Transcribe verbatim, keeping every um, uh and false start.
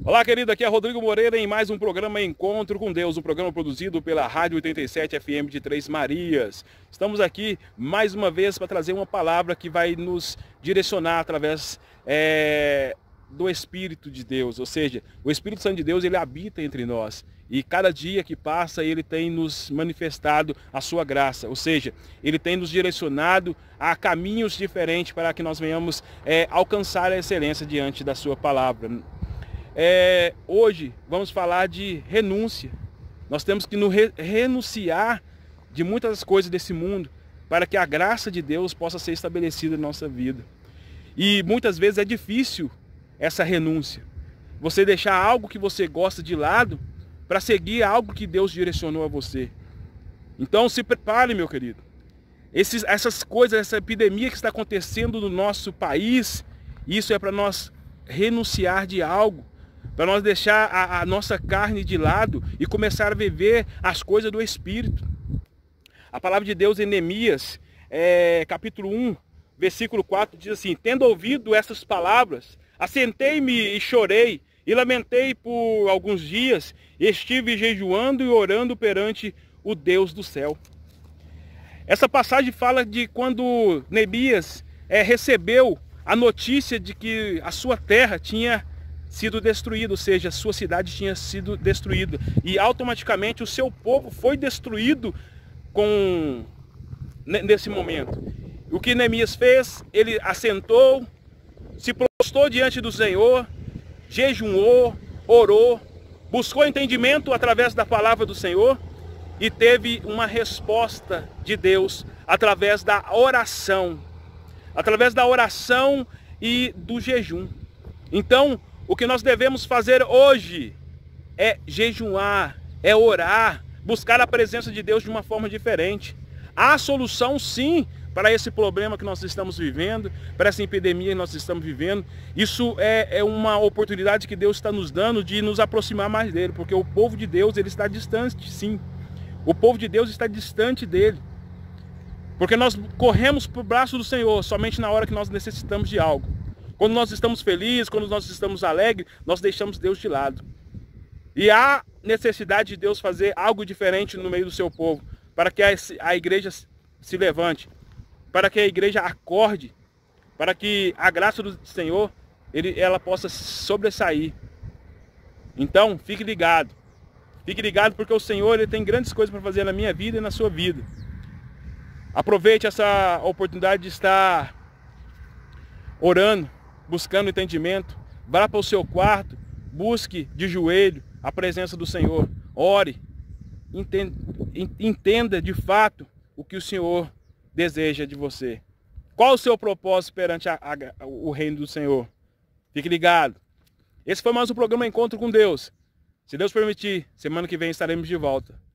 Olá, querido, aqui é Rodrigo Moreira em mais um programa Encontro com Deus, um programa produzido pela Rádio oitenta e sete F M de Três Marias. Estamos aqui mais uma vez para trazer uma palavra que vai nos direcionar através é, do Espírito de Deus, ou seja, o Espírito Santo de Deus, ele habita entre nós. E cada dia que passa, ele tem nos manifestado a sua graça, ou seja, ele tem nos direcionado a caminhos diferentes para que nós venhamos é, alcançar a excelência diante da sua palavra. É, hoje vamos falar de renúncia. Nós temos que nos re renunciar de muitas coisas desse mundo para que a graça de Deus possa ser estabelecida na nossa vida. E muitas vezes é difícil essa renúncia. Você deixar algo que você gosta de lado para seguir algo que Deus direcionou a você. Então se prepare, meu querido. Esses, essas coisas, essa epidemia que está acontecendo no nosso país, isso é para nós renunciar de algo, para nós deixar a, a nossa carne de lado e começar a viver as coisas do Espírito. A palavra de Deus em Neemias, é, capítulo um, versículo quatro, diz assim: tendo ouvido essas palavras, assentei-me e chorei, e lamentei por alguns dias, e estive jejuando e orando perante o Deus do céu. Essa passagem fala de quando Neemias é, recebeu a notícia de que a sua terra tinha sido destruído, ou seja, a sua cidade tinha sido destruída. E automaticamente o seu povo foi destruído com... nesse momento. O que Neemias fez? Ele assentou, se prostrou diante do Senhor, jejuou, orou, buscou entendimento através da palavra do Senhor e teve uma resposta de Deus através da oração. Através da oração e do jejum. Então, o que nós devemos fazer hoje é jejuar, é orar, buscar a presença de Deus de uma forma diferente. Há solução sim para esse problema que nós estamos vivendo, para essa epidemia que nós estamos vivendo. Isso é, é uma oportunidade que Deus está nos dando de nos aproximar mais dele, porque o povo de Deus, ele está distante, sim. O povo de Deus está distante dele. Porque nós corremos para o braço do Senhor somente na hora que nós necessitamos de algo. Quando nós estamos felizes, quando nós estamos alegres, nós deixamos Deus de lado. E há necessidade de Deus fazer algo diferente no meio do seu povo, para que a igreja se levante, para que a igreja acorde, para que a graça do Senhor, ele, ela possa sobressair. Então, fique ligado. Fique ligado porque o Senhor, ele tem grandes coisas para fazer na minha vida e na sua vida. Aproveite essa oportunidade de estar orando, buscando entendimento. Vá para o seu quarto, busque de joelho a presença do Senhor. Ore, entenda, entenda de fato o que o Senhor deseja de você. Qual o seu propósito perante a, a, o reino do Senhor? Fique ligado. Esse foi mais um programa Encontro com Deus. Se Deus permitir, semana que vem estaremos de volta.